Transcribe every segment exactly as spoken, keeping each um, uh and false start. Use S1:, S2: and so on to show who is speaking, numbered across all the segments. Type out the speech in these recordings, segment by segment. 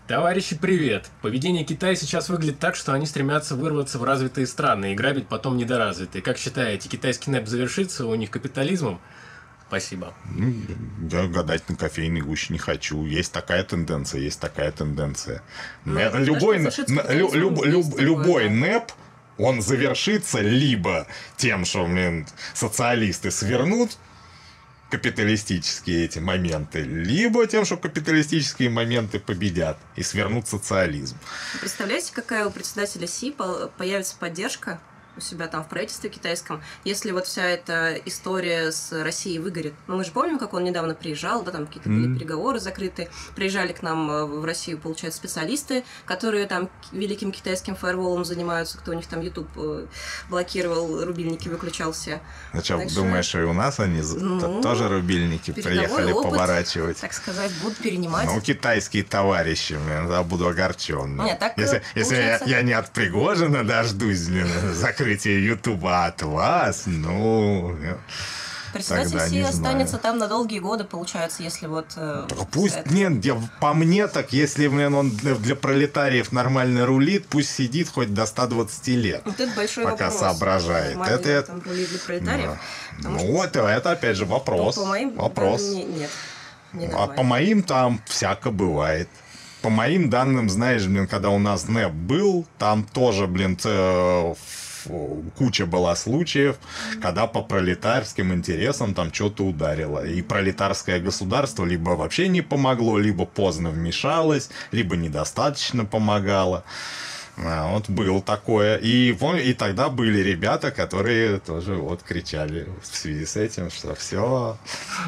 S1: Товарищи, привет! Поведение Китая сейчас выглядит так, что они стремятся вырваться в развитые страны и грабить потом недоразвитые. Как считаете, китайский нэп завершится у них капитализмом? Спасибо.
S2: Ну, я гадать на кофейной гуще не хочу. Есть такая тенденция, есть такая тенденция.
S3: Ну,
S2: Нэ- любой
S3: знаешь,
S2: нэ- люб- люб- люб-
S3: такое,
S2: любой
S3: да.
S2: нэп, он завершится либо тем, что, блин, социалисты свернут капиталистические эти моменты, либо тем, что капиталистические моменты победят и свернут социализм.
S3: Представляете, какая у председателя Си по- появится поддержка у себя там в правительстве китайском, если вот вся эта история с Россией выгорит. Ну, мы же помним, как он недавно приезжал, да, там какие-то были
S2: Мгм.
S3: переговоры закрыты. Приезжали к нам э, в Россию, получается, специалисты, которые там к- великим китайским фаерволом занимаются, кто у них там YouTube э, блокировал, рубильники выключал все.
S2: Ну что,
S3: Так что-
S2: думаешь, что и у нас они з-
S3: Ну,
S2: т- тоже рубильники
S3: передовой
S2: приехали
S3: опыт,
S2: поворачивать?
S3: так сказать, будут перенимать.
S2: Ну, китайские товарищи, блин, я буду огорчен.
S3: Нет, так,
S2: если
S3: э,
S2: если я,
S3: получается-
S2: я не от Пригожина дождусь, блин, закрытия Ютуба, а от вас, ну...
S3: Председатель
S2: тогда
S3: Си
S2: не
S3: останется
S2: знаю.
S3: там на долгие годы, получается, если вот... э,
S2: Так пусть,
S3: это-
S2: нет, я- по мне так, если, блин, он для, для пролетариев нормально рулит, пусть сидит хоть до ста двадцати лет.
S3: Вот это большой
S2: пока
S3: вопрос.
S2: соображает.
S3: Нормально
S2: Это
S3: ли
S2: я-
S3: там рули для пролетариев?
S2: Да.
S3: Потому
S2: Ну,
S3: что
S2: вот это опять же вопрос.
S3: по моим
S2: вопрос.
S3: данным, не- нет. Не
S2: А
S3: нормально.
S2: по моим там всяко бывает. По моим данным, знаешь, блин, когда у нас нэп был, там тоже, блин, ц- ф- куча была случаев, когда по пролетарским интересам там что-то ударило. И пролетарское государство либо вообще не помогло, либо поздно вмешалось, либо недостаточно помогало. А, вот было такое. И, пом- и тогда были ребята, которые тоже вот кричали в связи с этим, что все,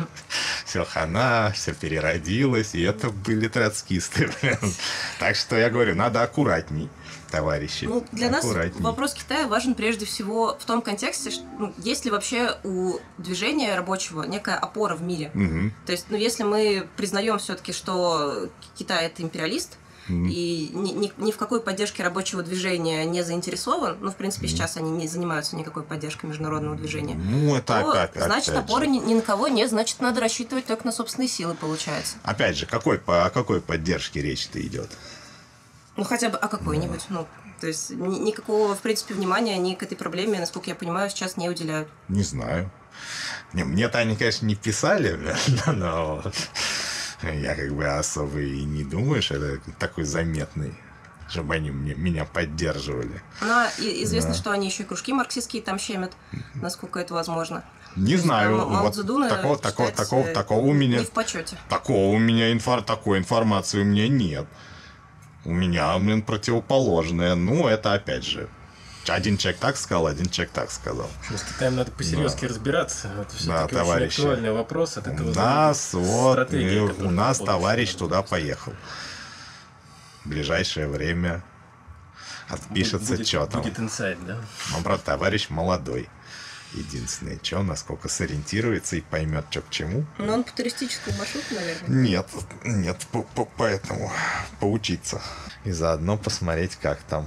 S2: все хана, все переродилось, и это были троцкисты. блин. Так что я говорю, надо аккуратней, товарищи.
S3: Ну, для нас
S2: аккуратней.
S3: вопрос Китая важен прежде всего в том контексте, что, ну, есть ли вообще у движения рабочего некая опора в мире.
S2: Мгм.
S3: То есть, ну, если мы признаем все-таки, что Китай это империалист,
S2: Мгм.
S3: и ни, ни- ни в какой поддержке рабочего движения не заинтересован, ну, в принципе, сейчас они не занимаются никакой поддержкой международного движения,
S2: Ну, это
S3: то,
S2: опять,
S3: значит,
S2: опять
S3: опоры
S2: же.
S3: ни, ни на кого нет, значит, надо рассчитывать только на собственные силы, получается.
S2: Опять же, какой, по- о какой поддержке речь-то идет?
S3: Ну, хотя бы о какой-нибудь, ну, то есть ни- никакого, в принципе, внимания они к этой проблеме, насколько я понимаю, сейчас не уделяют.
S2: Не знаю. Не, мне-то они, конечно, не писали, но я как бы особо и не думаю, что это такой заметный, чтобы они мне, меня поддерживали.
S3: Ну, а и- известно,
S2: Да.
S3: что они еще и кружки марксистские там щемят, насколько это возможно.
S2: Не
S3: есть
S2: знаю,
S3: Мао- Мао
S2: вот
S3: Цзэдуна
S2: такого, такого,
S3: считается
S2: такого, такого у меня,
S3: Не в почете.
S2: такого у меня инфор, такой информации у меня нет. У меня, блин, противоположное. Ну, это опять же. Один человек так сказал, один человек так сказал.
S1: В общем, с Китаем надо по-серьезки разбираться. Это все-таки очень
S2: товарищи.
S1: актуальный вопрос. От
S2: У
S1: этого
S2: нас,
S1: зависит
S2: вот,
S1: стратегия,
S2: мы-
S1: которую
S2: у нас
S1: в будущем
S2: товарищ
S1: надо
S2: туда
S1: будет
S2: поехал. В ближайшее время отпишется,
S1: будет,
S2: что там.
S1: Будет инсайд, да?
S2: Он, правда, товарищ молодой. Единственное, что, насколько сориентируется и поймет, что к чему.
S3: Но он по туристическому маршруту, наверное.
S2: Нет, нет, по- по- поэтому поучиться. И заодно посмотреть, как там.